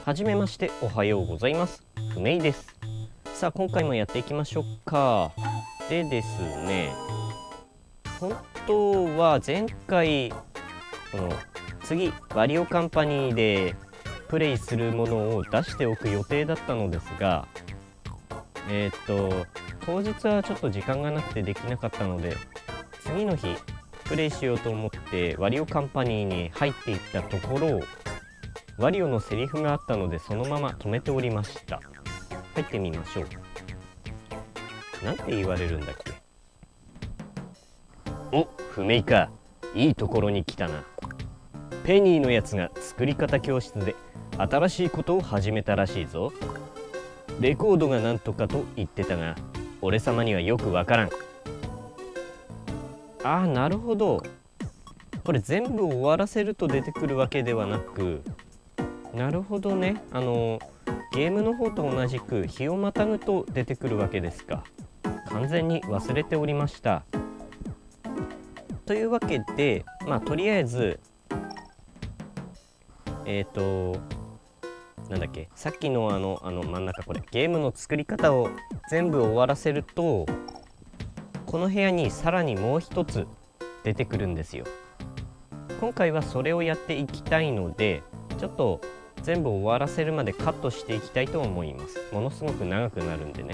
はじめまして、おはようございます。ふめいです。さあ、今回もやっていきましょうか。でですね、本当は前回、次、ワリオカンパニーでプレイするものを出しておく予定だったのですが、当日はちょっと時間がなくてできなかったので、次の日、プレイしようと思ってワリオカンパニーに入っていったところ、ワリオのセリフがあったのでそのまま止めておりました。入ってみましょう。なんて言われるんだっけ。お、不明か。いいところに来たな。ペニーのやつが作り方教室で新しいことを始めたらしいぞ。レコードがなんとかと言ってたが、俺様にはよくわからん。ああ、なるほど。これ全部終わらせると出てくるわけではなく、なるほどね。ゲームの方と同じく日をまたぐと出てくるわけですか。完全に忘れておりました。というわけで、とりあえずなんだっけ、さっきの真ん中、これゲームの作り方を全部終わらせると、この部屋にさらにもう一つ出てくるんですよ。今回はそれをやっていきたいので、ちょっと全部終わらせるまでカットしていきたいと思います。ものすごく長くなるんでね。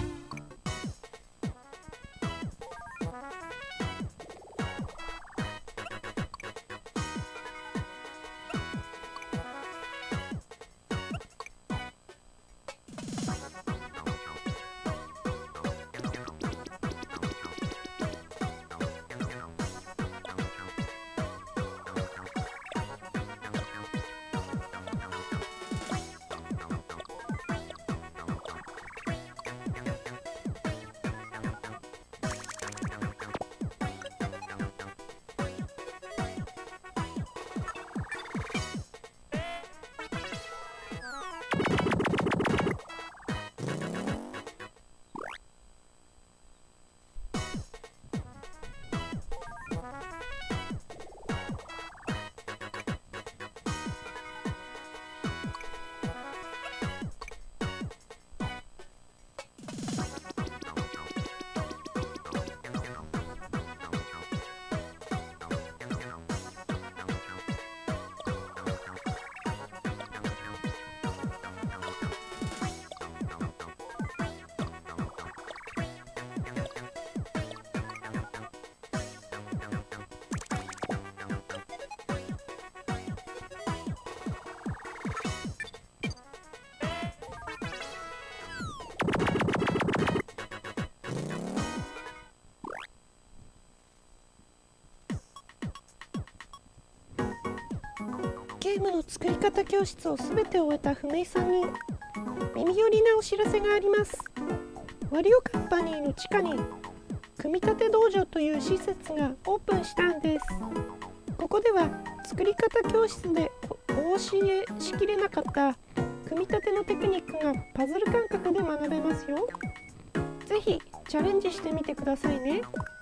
ゲームの作り方教室をすべて終えた不明さんに耳寄りなお知らせがあります。ワリオカンパニーの地下に組み立て道場という施設がオープンしたんです。ここでは作り方教室でお教えしきれなかった組み立てのテクニックがパズル感覚で学べますよ。ぜひチャレンジしてみてくださいね。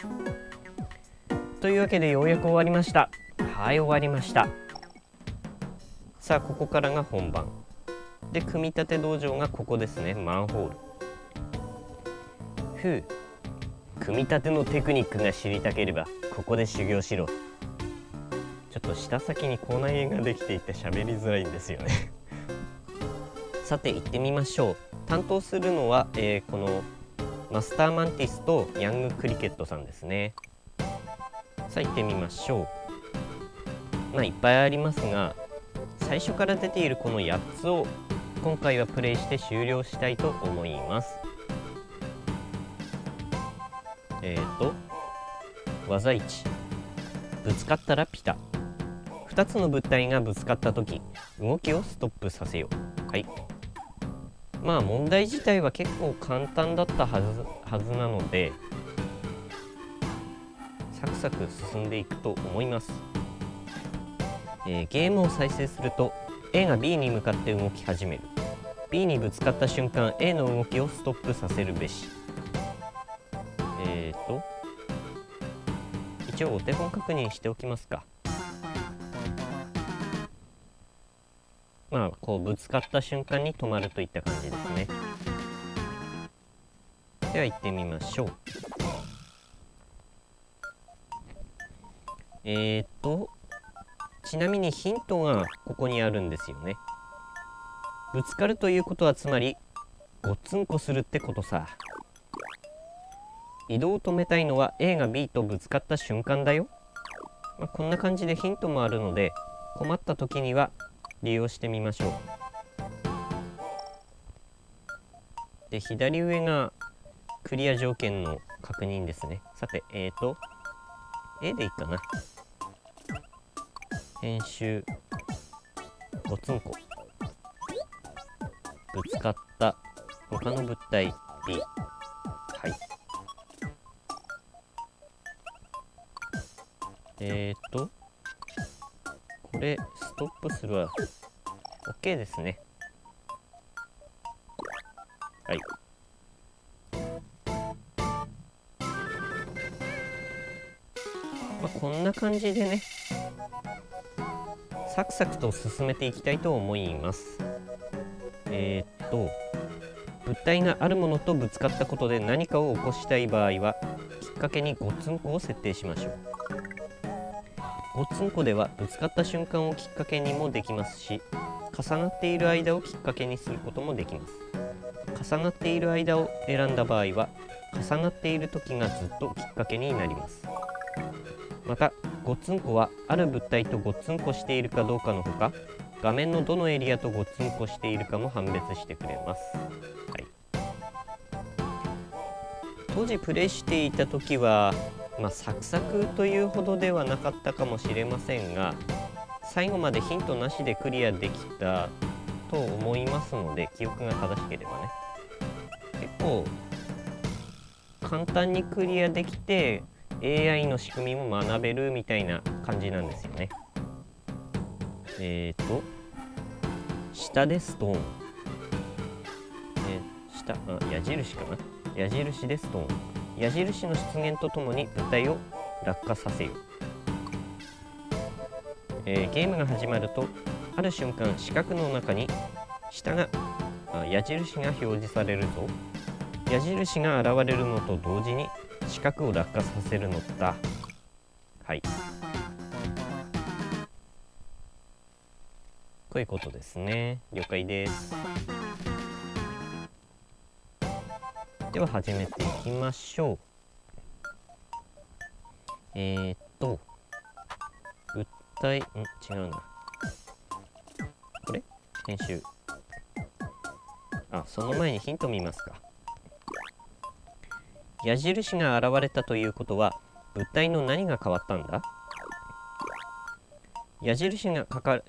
というわけでようやく終わりました。はい、終わりました。さあ、ここからが本番で、組み立て道場がここですね。マンホール。組み立てのテクニックが知りたければここで修行しろ。ちょっと舌先に口内炎ができていて喋りづらいんですよねさて行ってみましょう。担当するのは、このマスターマンティスとヤングクリケットさんですね。さあ行ってみましょう。いっぱいありますが、最初から出ているこの8つを今回はプレイして終了したいと思います。技1、ぶつかったらピタ。2つの物体がぶつかった時、動きをストップさせよう。はい。問題自体は結構簡単だったはずなので、サクサク進んでいくと思います。ゲームを再生すると A が B に向かって動き始める。B にぶつかった瞬間 A の動きをストップさせるべし。一応お手本確認しておきますか。 まあこうぶつかった瞬間に止まるといった感じですね。では行ってみましょう。ちなみにヒントがここにあるんですよね。ぶつかるということはつまりごっつんこするってことさ。移動を止めたいのは A が B とぶつかった瞬間だよ。こんな感じでヒントもあるので困った時には利用してみましょう。で、左上がクリア条件の確認ですね。さて、A でいいかな。編集ごつんこぶつかった他の物体 B。 はい。これストップするわ。 OK ですね。はい。こんな感じでね、サクサクと進めていきたいと思います。物体があるものとぶつかったことで何かを起こしたい場合はきっかけにごっつんこを設定しましょう。ごっつんこではぶつかった瞬間をきっかけにもできますし、重なっている間をきっかけにすることもできます。重なっている間を選んだ場合は重なっている時がずっときっかけになります。またごっつんこはある物体とごっつんこしているかどうかのほか、画面のどのエリアとごっつんこしているかも判別してくれます。はい、当時プレイしていた時は、サクサクというほどではなかったかもしれませんが、最後までヒントなしでクリアできたと思いますので、記憶が正しければね、結構簡単にクリアできて AI の仕組みも学べるみたいな感じなんですよね。下でストーン、矢印かな、矢印でストーン、矢印の出現とともに物体を落下させよう。ゲームが始まるとある瞬間四角の中に矢印が表示されるぞ。矢印が現れるのと同時に四角を落下させるのだ。はい、こういうことですね。了解です。では始めていきましょう。物体違うな、これ編集、その前にヒント見ますか。矢印が現れたということは物体の何が変わったんだ。矢印が書か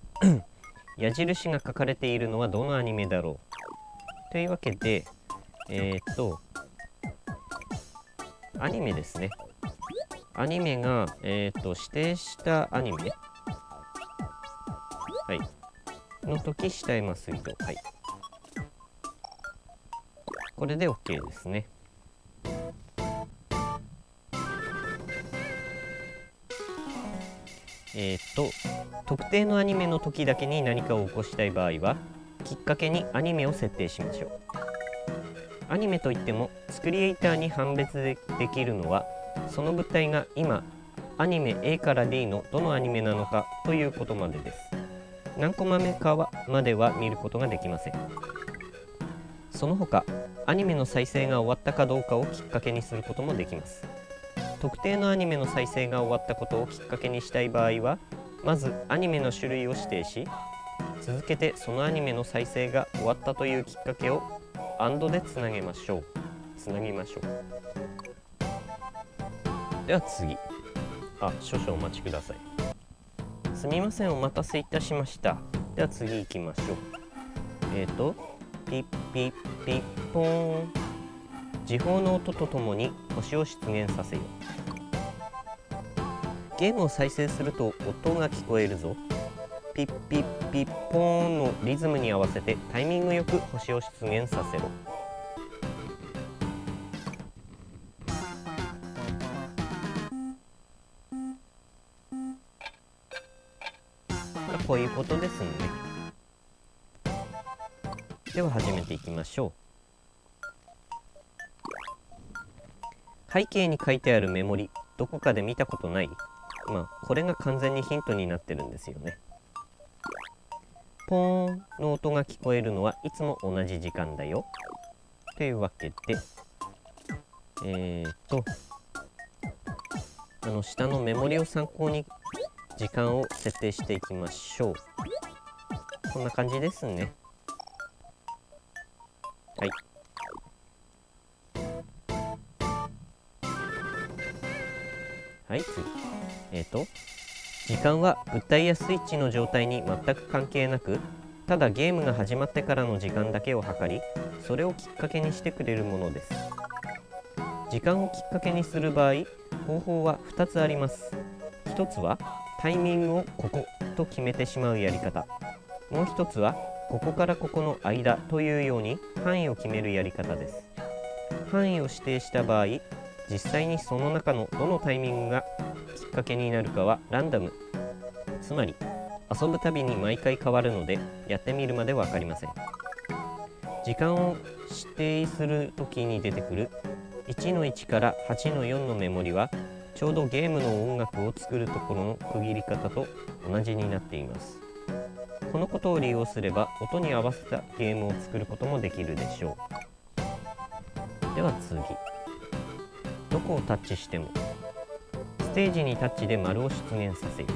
れているのはどのアニメだろう。というわけでアニメですね。アニメが指定したアニメ、はい、の時下へます移動、はい、これで OK ですね。特定のアニメの時だけに何かを起こしたい場合はきっかけにアニメを設定しましょう。アニメといってもスクリエイターに判別できるのはその物体が今アニメ A から D のどのアニメなのかということまでです。何コマ目かまでは見ることができません。その他アニメの再生が終わったかどうかをきっかけにすることもできます。特定のアニメの再生が終わったことをきっかけにしたい場合はまずアニメの種類を指定し、続けてそのアニメの再生が終わったというきっかけをANDでつなぎましょう。では次、少々お待ちください。すみません、お待たせいたしました。では次行きましょう。ピッピッピッポーン、時報の音とともに星を出現させよう。ゲームを再生すると音が聞こえるぞ。ピッピッピッポーンのリズムに合わせてタイミングよく星を出現させろ。こういうことですね。 では始めていきましょう。背景に書いてあるメモリ、どこかで見たことない？これが完全にヒントになってるんですよね。ポーンの音が聞こえるのはいつも同じ時間だよ。というわけで、下のメモリを参考に時間を設定していきましょう。こんな感じですね。はい。はい、次。時間は物体やスイッチの状態に全く関係なく、ただゲームが始まってからの時間だけを測り、それをきっかけにしてくれるものです。時間をきっかけにする場合、方法は2つあります。1つはタイミングをここと決めてしまうやり方。もう1つはここからここの間というように範囲を決めるやり方です。範囲を指定した場合、実際にその中のどのタイミングがきっかけになるかはランダム、つまり遊ぶたびに毎回変わるので、やってみるまで分かりません。時間を指定するときに出てくる1の1から8の4のメモリは、ちょうどゲームの音楽を作るところの区切り方と同じになっています。このことを利用すれば、音に合わせたゲームを作ることもできるでしょう。では次。どこをタッチしてもステージにタッチで丸を出現させる。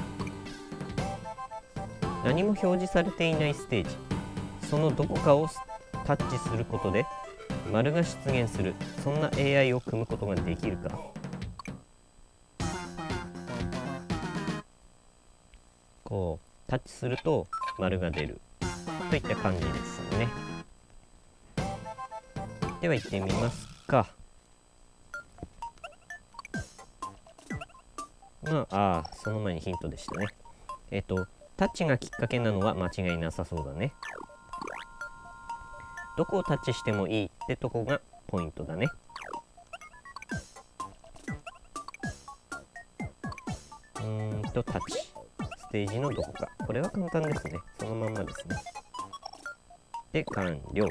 何も表示されていないステージ、そのどこかをタッチすることで丸が出現する、そんな AI を組むことができるか。こうタッチすると丸が出るといった感じですね。では行ってみますか。その前にヒントでしたね。タッチがきっかけなのは間違いなさそうだね。どこをタッチしてもいいってとこがポイントだね。タッチ。ステージのどこか。これは簡単ですね。そのまんまですね。で、完了。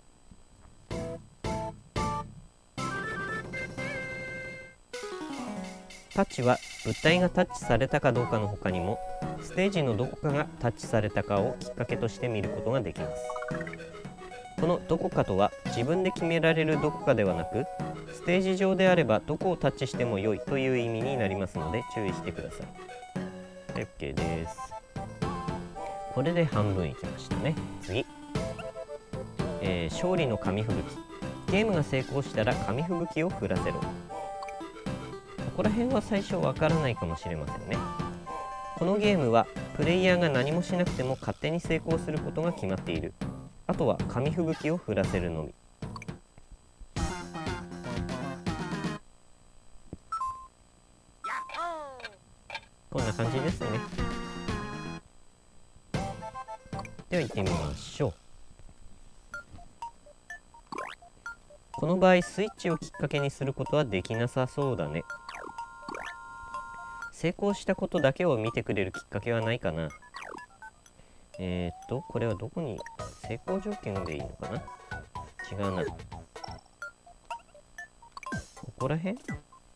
タッチは物体がタッチされたかどうかの他にも、ステージのどこかがタッチされたかをきっかけとして見ることができます。このどこかとは自分で決められるどこかではなく、ステージ上であればどこをタッチしても良いという意味になりますので注意してください。はい、OK です。これで半分いきましたね。次。勝利の紙吹雪。ゲームが成功したら紙吹雪を降らせろ。ここら辺は最初わからないかもしれませんね。このゲームはプレイヤーが何もしなくても勝手に成功することが決まっている。あとは紙吹雪を降らせるのみ。こんな感じですね。では行ってみましょう。この場合スイッチをきっかけにすることはできなさそうだね。成功したことだけを見てくれるきっかけはないかな。これはどこに成功条件でいいのかな。違うな。ここら辺？こ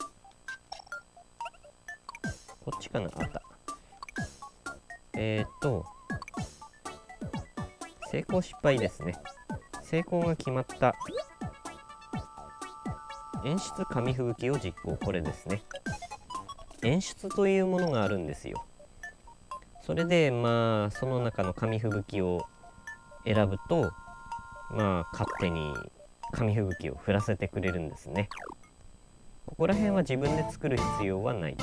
っちかな。あった。成功失敗ですね。成功が決まった演出紙吹雪を実行。これですね。演出というものがあるんですよ。それでその中の紙吹雪を選ぶと勝手に紙吹雪を降らせてくれるんですね。ここら辺は自分で作る必要はないです。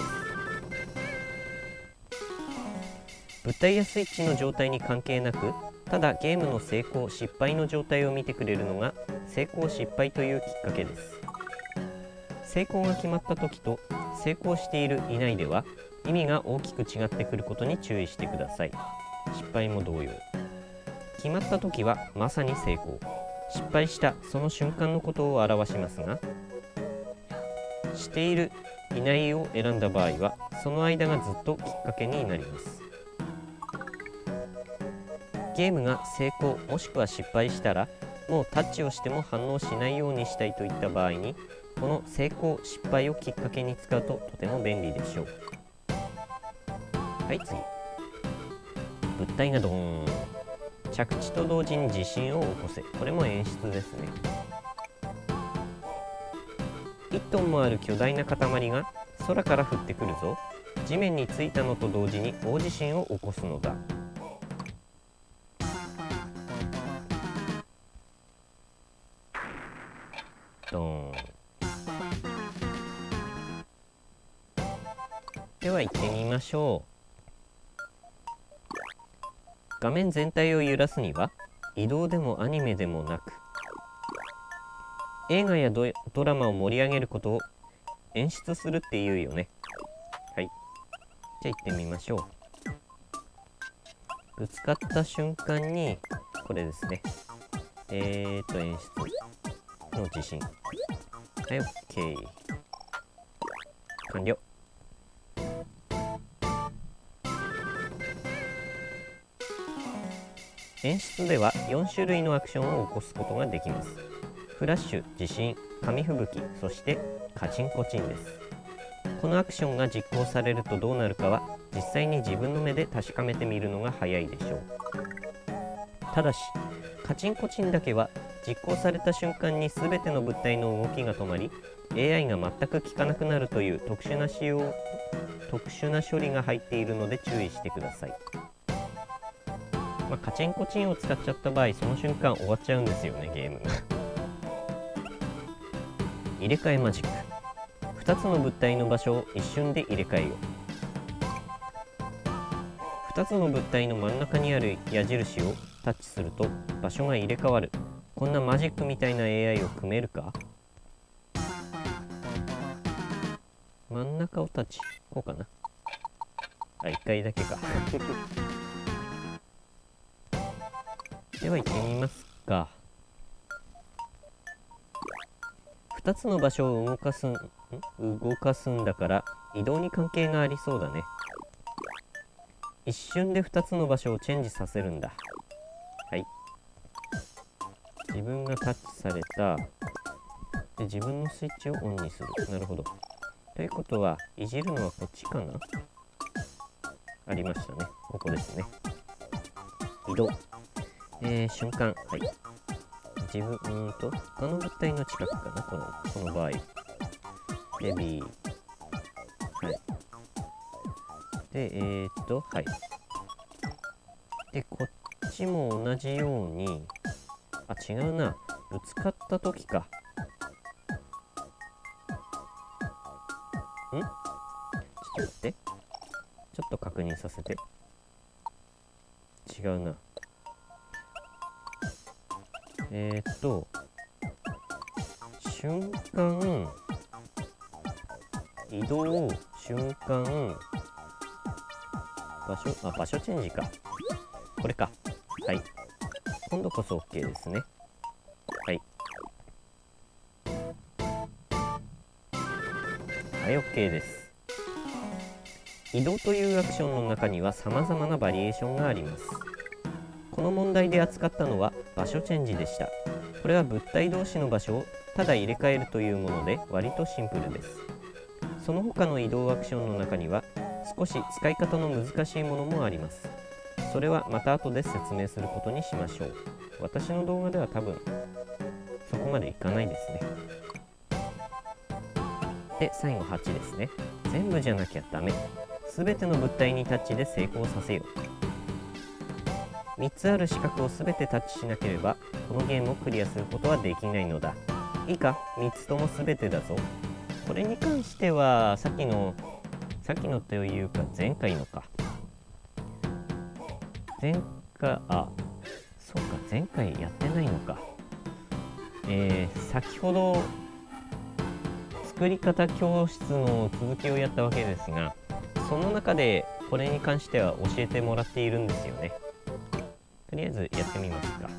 物体やスイッチの状態に関係なく、ただゲームの成功失敗の状態を見てくれるのが成功失敗というきっかけです。成功が決まった時と成功しているいないでは意味が大きく違ってくることに注意してください。失敗も同様。決まった時はまさに成功、失敗したその瞬間のことを表しますが、しているいないを選んだ場合はその間がずっときっかけになります。 ゲームが成功もしくは失敗したら、もうタッチをしても反応しないようにしたいといった場合に、この成功失敗をきっかけに使うととても便利でしょう。はい、次。物体がドーン。着地と同時に地震を起こせ。これも演出ですね。1トンもある巨大な塊が空から降ってくるぞ。地面についたのと同時に大地震を起こすのだ。ドーン。では行ってみましょう。画面全体を揺らすには移動でもアニメでもなく、映画やドラマを盛り上げることを演出するっていうよね。はい。じゃあ行ってみましょう。ぶつかった瞬間に、これですね。演出の地震。はい、OK。完了。演出では4種類のアクションを起こすことができます。フラッシュ、地震、紙吹雪、そしてカチンコチンです。このアクションが実行されるとどうなるかは実際に自分の目で確かめてみるのが早いでしょう。ただしカチンコチンだけは実行された瞬間に全ての物体の動きが止まり AI が全く効かなくなるという特殊な処理が入っているので注意してください。カチンコチンを使っちゃった場合、その瞬間終わっちゃうんですよね、ゲームが。入れ替えマジック。2つの物体の場所を一瞬で入れ替えよう。2つの物体の真ん中にある矢印をタッチすると場所が入れ替わる。こんなマジックみたいな AI を組めるか？真ん中をタッチ。こうかな。1回だけか。では行ってみますか。2つの場所を動かすんだから移動に関係がありそうだね。一瞬で2つの場所をチェンジさせるんだ。はい。自分がタッチされた。で、自分のスイッチをオンにする。なるほど。ということは、いじるのはこっちかな？ありましたね。ここですね。移動。瞬間。はい。他の物体の近くかな、この場合。ベビー。はい。で、はい。で、こっちも同じように、違うな。ぶつかった時か。ちょっと待って。ちょっと確認させて。違うな。瞬間、移動、瞬間、場所チェンジか。これか。はい。今度こそ OK ですね。はい。はい、OK です。移動というアクションの中には様々なバリエーションがあります。この問題で扱ったのは場所チェンジでした。これは物体同士の場所をただ入れ替えるというもので割とシンプルです。その他の移動アクションの中には少し使い方の難しいものもあります。それはまた後で説明することにしましょう。私の動画では多分そこまでいかないですね。で、最後8ですね。全部じゃなきゃダメ。すべての物体にタッチで成功させよう。3つある四角をすべてタッチしなければこのゲームをクリアすることはできないのだ。いいか、3つともすべてだぞ。これに関してはさっきのというか前回のか。そうか、前回やってないのか。先ほど作り方教室の続きをやったわけですが、その中でこれに関しては教えてもらっているんですよね。とりあえずやってみますか。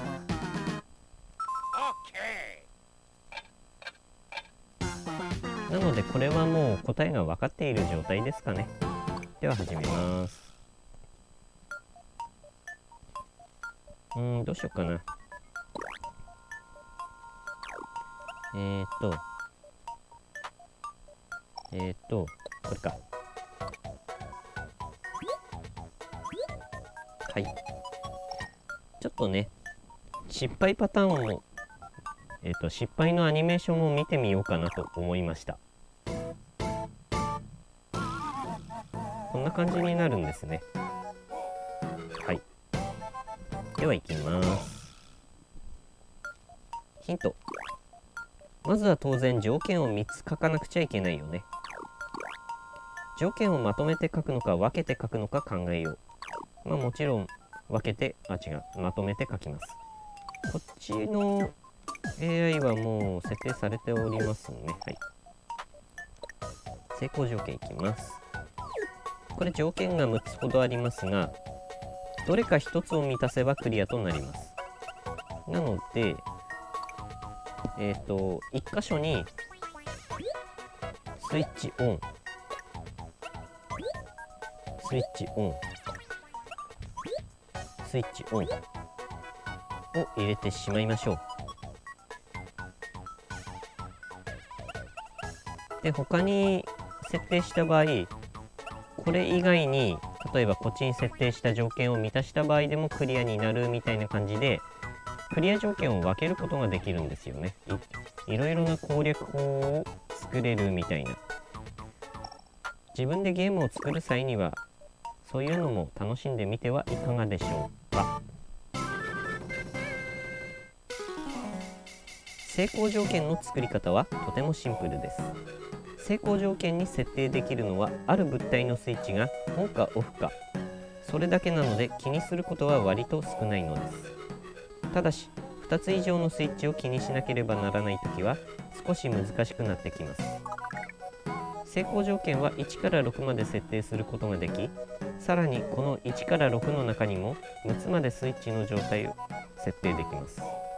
なのでこれはもう答えが分かっている状態ですかね。では始めます。 どうしようかな。これか。はい。ちょっとね、失敗パターンも、失敗のアニメーションも見てみようかなと思いました。こんな感じになるんですね。はい。では行きます。ヒント。まずは当然条件を3つ書かなくちゃいけないよね。条件をまとめて書くのか分けて書くのか考えよう。まあもちろん分けて、まとめて書きます。こっちの AI はもう設定されておりますね。はい。成功条件いきます。これ条件が6つほどありますが、どれか1つを満たせばクリアとなります。なので、1箇所にスイッチオン、スイッチオン、スイッチオンを入れてしまいましょう。で、他に設定した場合、これ以外に例えばこっちに設定した条件を満たした場合でもクリアになるみたいな感じで、クリア条件を分けることができるんですよね。いろいろな攻略法を作れるみたいな。自分でゲームを作る際にはそういうのも楽しんでみてはいかがでしょうか。成功条件の作り方はとてもシンプルです。成功条件に設定できるのはある物体のスイッチがオンかオフか、それだけなので気にすることは割と少ないのです。ただし2つ以上のスイッチを気にしなければならないときは少し難しくなってきます。成功条件は1から6まで設定することができ、さらにこの1から6の中にも6つまでスイッチの状態を設定できます。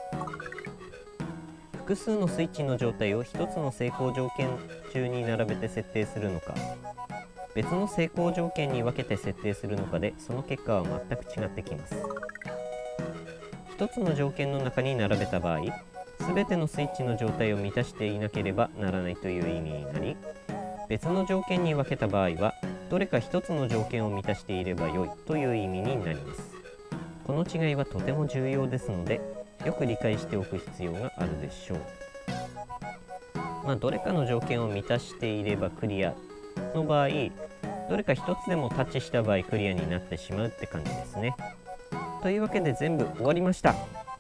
複数のスイッチの状態を1つの成功条件中に並べて設定するのか、別の成功条件に分けて設定するのかでその結果は全く違ってきます。1つの条件の中に並べた場合、全てのスイッチの状態を満たしていなければならないという意味になり、別の条件に分けた場合はどれか1つの条件を満たしていれば良いという意味になります。この違いはとても重要ですので、よく理解しておく必要があるでしょう。どれかの条件を満たしていればクリアの場合、どれか1つでもタッチした場合クリアになってしまうって感じですね。というわけで全部終わりました。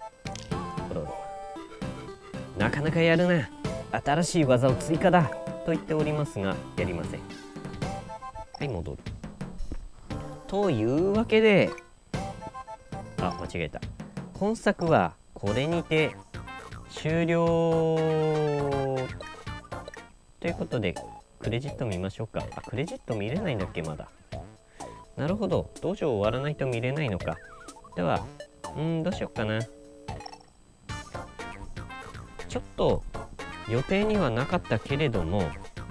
なかなかやるな、新しい技を追加だと言っておりますが、やりません。はい、戻る。というわけで、間違えた。今作はこれにて終了ということで、クレジット見ましょうか。クレジット見れないんだっけ、まだ。なるほど、道場終わらないと見れないのか。では、どうしようかな。ちょっと予定にはなかったけれども、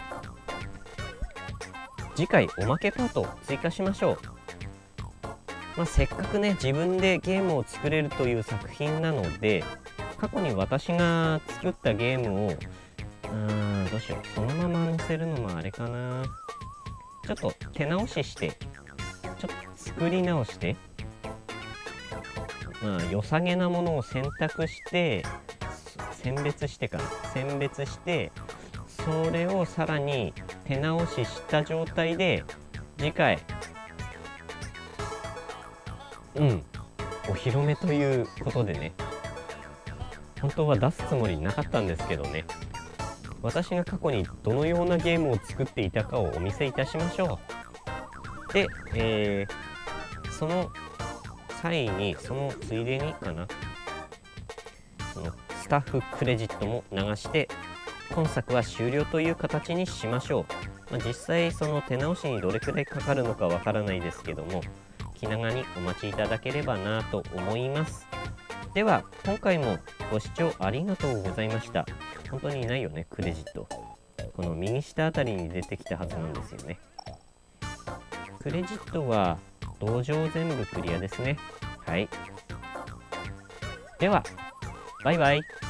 次回おまけパートを追加しましょう。せっかくね、自分でゲームを作れるという作品なので、過去に私が作ったゲームをどうしよう、そのまま載せるのもあれかな。ちょっと手直しして、ちょっと作り直して、良さげなものを選択して選別して、それをさらに手直しした状態で次回お披露目ということでね、本当は出すつもりなかったんですけどね、私が過去にどのようなゲームを作っていたかをお見せいたしましょう。で、その際に、そのついでにかな、そのスタッフクレジットも流して今作は終了という形にしましょう。実際その手直しにどれくらいかかるのかわからないですけども、気長にお待ちいただければなと思います。では今回もご視聴ありがとうございました。本当にいないよね、クレジット。この右下あたりに出てきたはずなんですよね。クレジットは道場全部クリアですね。はい。 ではバイバイ。